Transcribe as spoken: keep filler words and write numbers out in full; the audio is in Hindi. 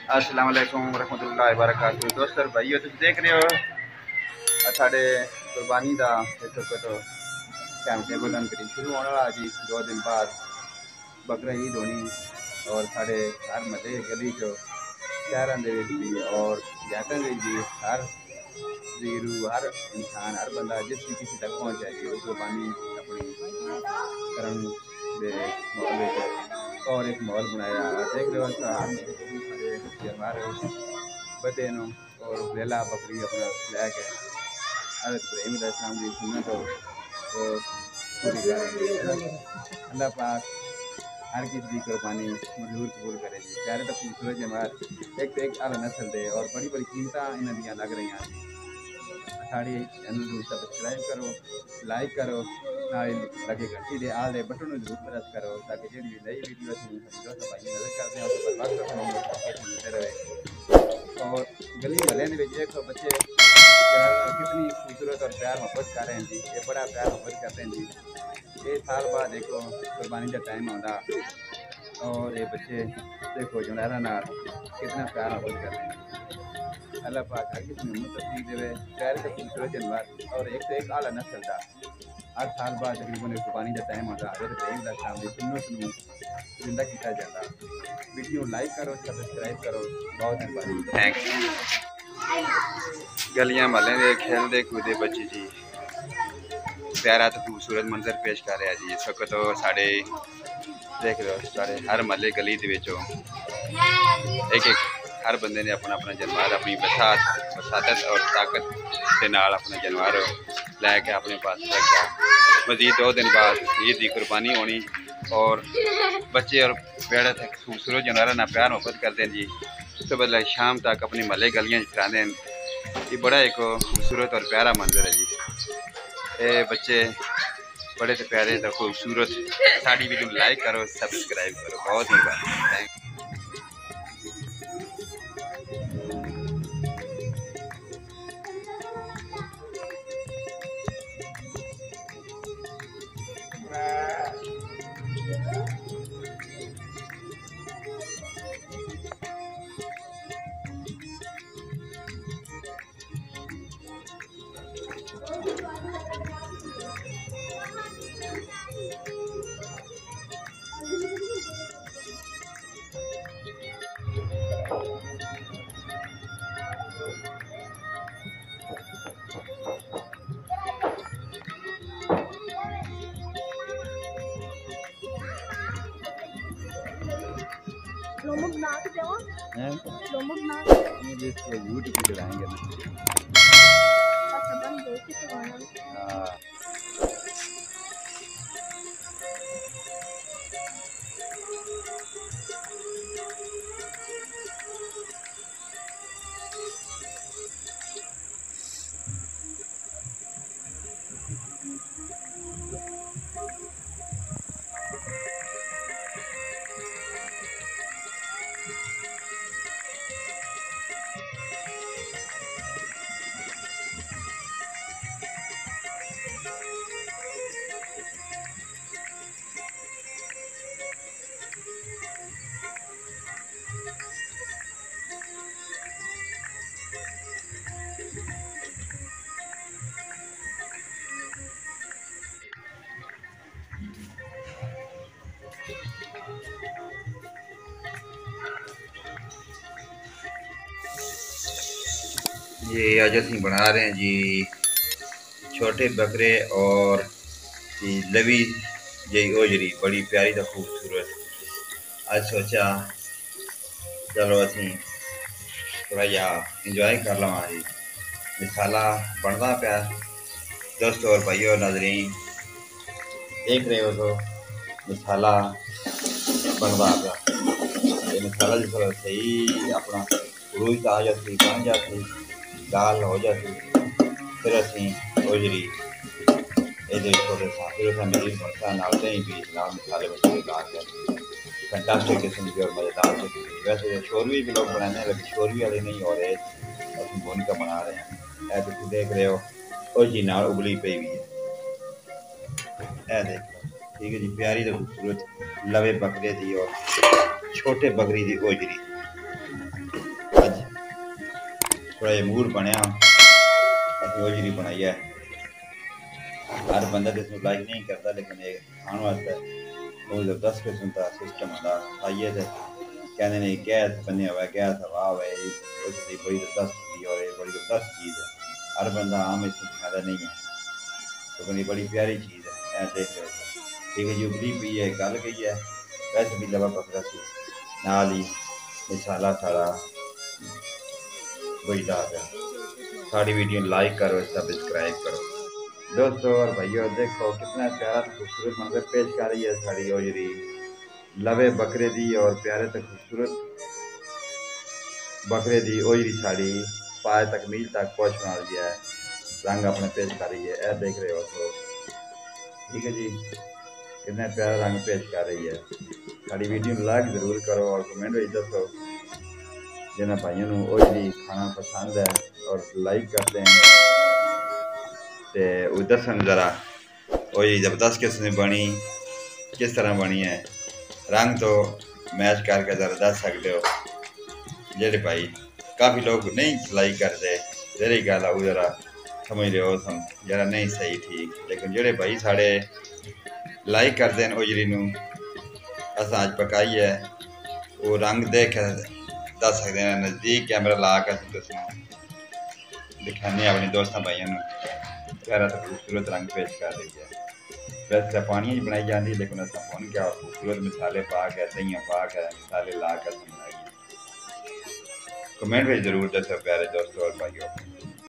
अस्सलाम वालेकुम रहमतुल्लाहि व बरकातहू। दोस्तों और भाइयों, तुम देख रहे हो साढ़े कुर्बानी का एक तो टाइम टेबल करीब शुरू होने वाला जी। दो दिन बाद बकरा ईद होनी और साढ़े हर महल्ले गली चो शहरों के भी और देहातों में भी हर जीरू हर इंसान हर बंदा जिस भी किसी तक पहुँच जाएगी वो कुर्बानी अपनी करन दे माहौल में और एक माहौल बनाया। देख रहे हो हर सारे जानवर बदे नो और लेला बकरी अपना लैके हज़रत इब्राहीम अलैहिस्सलाम की सुन्नत हो वो पूरी करेंगे। अल्लाह पाक हर किसी की कुर्बानी मंजूर कबूल करे जी। प्यारे तो खूबसूरत जानवर एक तो एक आला नस्ल दे और बड़ी बड़ी कीमत इन्हों दियां लग रही हैं। साड़ी चैनल को सब्सक्राइब करो, लाइक करो, नाल लगे घंटी दे आल दे बटन जरूर प्रेस करो ताकि जो भी नई वीडियो असीं वीडियो भाई नजर करते हैं उस पर वक्त अपनी नोटिफिकेशन मिलते रहे। और गली महल्ले में देखो बच्चे कितनी खूबसूरत और प्यार मोहब्बत कर रहे हैं जी। ये बड़ा प्यार मोहब्बत करते हैं जी। ये साल बाद देखो कुर्बानी का टाइम आता और ये बच्चे देखो जुनैरा नाल कितना प्यार मोहब्बत करते हैं। अल्लाह पाक हर किसी में मुतफीक देवे प्यारे से खूबसूरत जानवर और एक से एक आला नस्ल का हर साल बाद तकरीबन कुर्बानी का टाइम आता हज़रत इब्राहीम अलैहिस्सलाम की सुन्नत नूं जिंदा किया जाता। वीडियो लाइक करो, सब्सक्राइब करो, बहुत मेहरबानी, थैंक्स। गलियां महल्ले दे खेलते कूदे बच्चे जी प्यारा तो खूबसूरत मंजर पेश कर रहा जी। इस वक्त तो साढ़े देख रहे हो सारे हर महल्ले गली दे विचों एक एक हर बंदे ने अपना अपना जानवर अपनी बसात बसातत और ताकत के नाल अपना जानवर लैके अपने पास रखा। मजीद दो दिन बाद ईद की कुर्बानी होनी और बच्चे और बेड़ा तक खूबसूरत जानवर ना प्यार मोहब्बत करते हैं जी। सुबह तो शाम तक अपनी महल्ले गलियां चलाते हैं। ये बड़ा एक खूबसूरत और प्यारा मंजर है जी। ये बच्चे बड़े तो प्यारे तो खूबसूरत। साड़ी वीडियो लाइक करो, सब्सक्राइब करो, बहुत मेहरबानी, थैंक। लोमक नाक जाओ हैं लोमक नाक ये भी इसको यूट्यूब पे चलाएंगे ना। अच्छा बंद दो के तो गाना हाँ ये आज ਅਸੀਂ बना रहे हैं जी छोटे बकरे और लवी जई ओजरी बड़ी प्यारी तो खूबसूरत। आज सोचा चलो असी थोड़ा जा इंजॉय कर लवा जी। मिसाला बनता पाया दोस्तों और भाइयों नाजरीन देख रहे हो तो मिसाला बनता पाया। ये मिसाला जो सही अपना रूई आ जाती बन जाती दाल हो जाती फिर असी ओजरी ये थोड़े सा फिर उसमें मेरी मरचा नालते ही भी नाल मसाले मसाले डाल के फैंटास्टिक किस्म की और मज़ेदार किस्म की। वैसे शोरवी भी लोग बनाने हैं लेकिन शोरवी वाले नहीं हो रहे, हम भून का बना रहे हैं। ऐ तुम देख रहे हो और जी नाल उबली पई हुई है। ऐ देख लो ठीक है जी, प्यारी तो खूबसूरत लवे बकरे थी और छोटे बकरी थी ओजरी। थोड़ा जिहा मूड बनया असीं ओजरी बनाई है। हर बंदा तो इसमें लाइक नहीं करता, लेकिन ये खाने वास्ते बहुत ज़बरदस्त किस्म का सिस्टम होता। खाइए तो कहते नहीं गैस बने हुआ गैस हवा हुआ उसकी बड़ी ज़बरदस्त चीज़ और ये बड़ी ज़बरदस्त चीज़ है। हर बंदा आम इसमें फायदा नहीं है, तो बड़ी बड़ी प्यारी चीज़ है। ऐ देख रहे हो ठीक है जी, उबली पी है गल गई है। वैसे भी लवा बकरा सी नाल ही मसाला सारा बजदा है। साड़ी वीडियो लाइक करो, सब्सक्राइब करो दोस्तों और भाइयों। देखो कितना प्यारा खूबसूरत मंजर पेश कर रही है साड़ी ओजरी लवे बकरे दी, और प्यारे तक खूबसूरत बकरे दी ओजरी साड़ी पाए तक मील तक पहुँच बना रही है, रंग अपने पेश कर रही है। ऐ देख रहे हो तो ठीक है जी, कितना प्यारा रंग पेश कर रही है। साड़ी वीडियो लाइक जरूर करो और कमेंट में दसो जिन्हें भाइयों को ओजरी खाना पसंद है और लाइक करते हैं तो दसन जरा ओजरी जबरदस्त किस्म बनी किस तरह बनी है। रंग तो मैच करके जरा दस सकते हो। जेडे भाई काफ़ी लोग नहीं लाइक करते जरी गल आऊ जरा समझ रहे हो तुम जरा नहीं सही ठीक, लेकिन जेडे भाई साढ़े लाइक करते हैं ओजरी नूं अस अज पकाई है वो रंग देख दस सकते हैं। नज़दीक कैमरा ला कर दिखाने अपने दोस्तों भाइयों को प्यारा तो खूबसूरत रंग पेश कर रही है। वैसे पानी बनाई जाती है, लेकिन ऐसा फोन क्या खूबसूरत मसाले पा के दही पा के मसाले ला कर बनाई। कमेंट में जरूर दसो प्यारे दोस्तों और भाइयों।